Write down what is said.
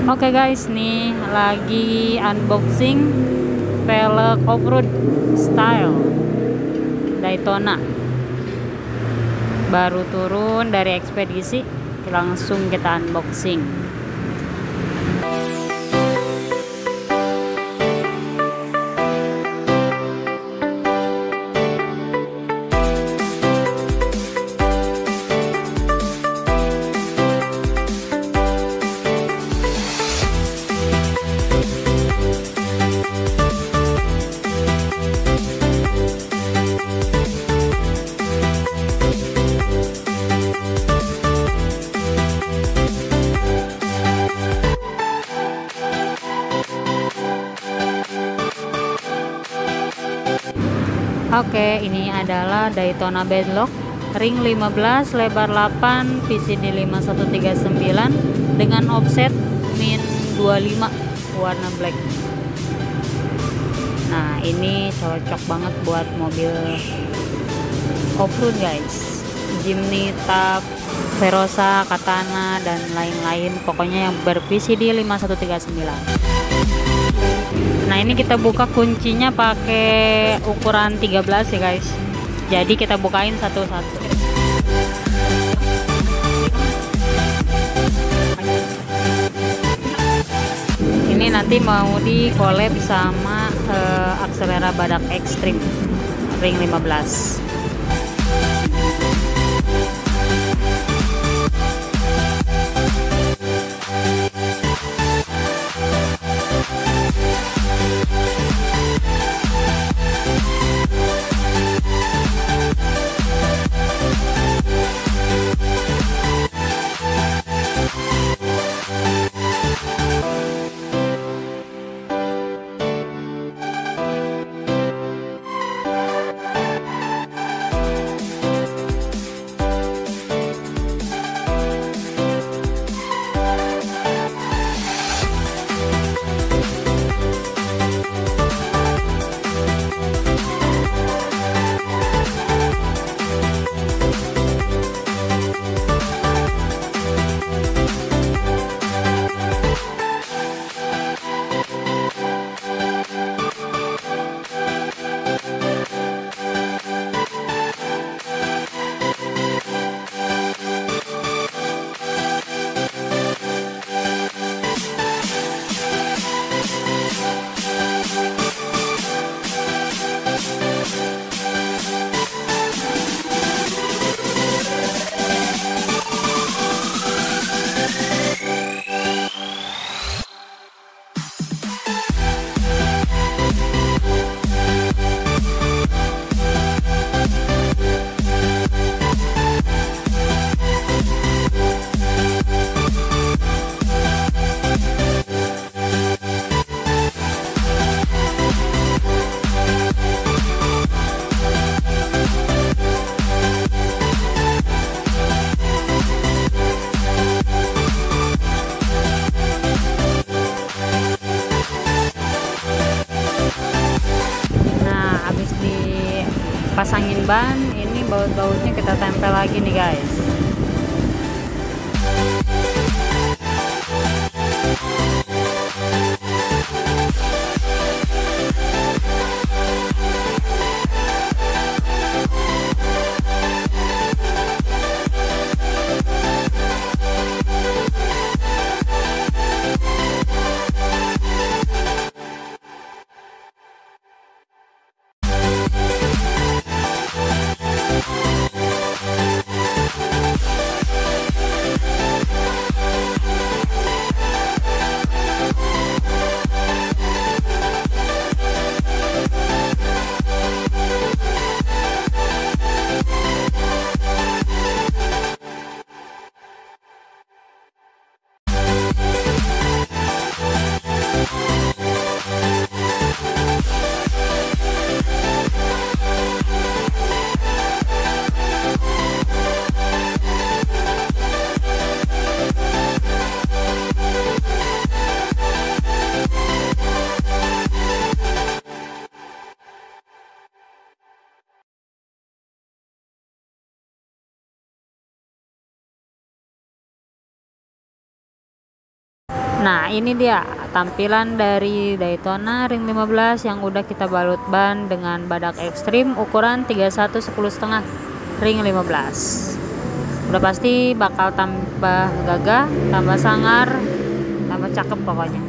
Oke guys, nih lagi unboxing Velg Offroad style Daytona. Baru turun dari ekspedisi, langsung kita unboxing. Oke, ini adalah Daytona Beadlock, ring 15, lebar 8, PCD 5139 dengan offset min 25, warna black. Nah, ini cocok banget buat mobil off-road guys. Jimny, Tab, Verosa, Katana, dan lain-lain. Pokoknya yang ber-PCD 5139. Nah, ini kita buka kuncinya pakai ukuran 13 ya guys. Jadi kita bukain satu-satu. Ini nanti mau di collab sama akselera badak ekstrim ring 15. Pasangin ban, ini baut-bautnya kita tempel lagi nih guys. Nah, ini dia tampilan dari Daytona ring 15 yang udah kita balut ban dengan badak ekstrim ukuran 31 10,5 ring 15. Udah pasti bakal tambah gagah, tambah sangar, tambah cakep pokoknya.